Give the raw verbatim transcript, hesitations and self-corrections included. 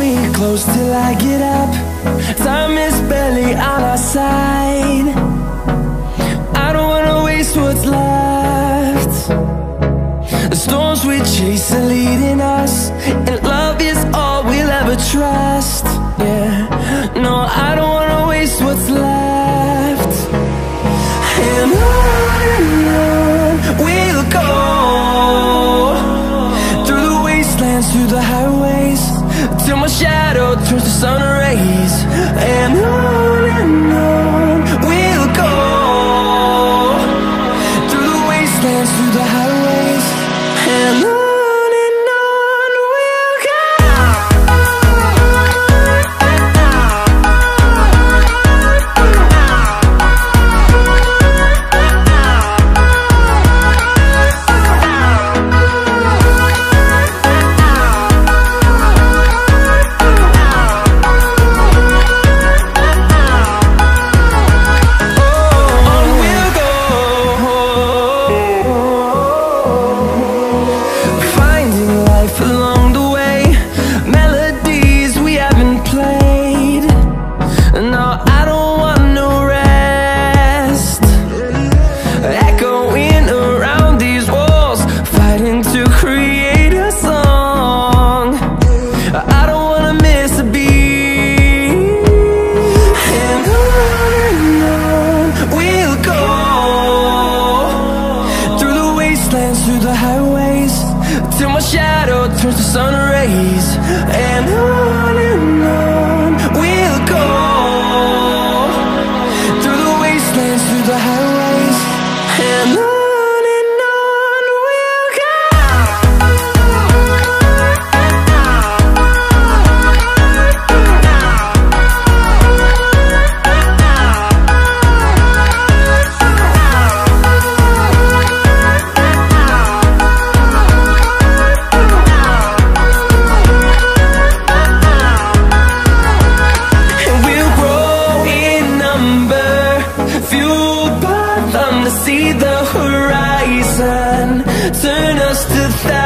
close till I get up. Time is barely on our side. I don't wanna waste what's left. The storms we chase are leading us, and love is all we'll ever trust. Yeah, no, I don't wanna waste what's left. And on and on we'll go, through the wastelands, through the highways, till my shadow turns to sun rays. And on and on we'll go, through the wastelands, through the highways, and on. Through the highways, till my shadow turns to sun rays. And on and on we'll go, through the wastelands, through the highways, and on. See the horizon, turn us to thousands.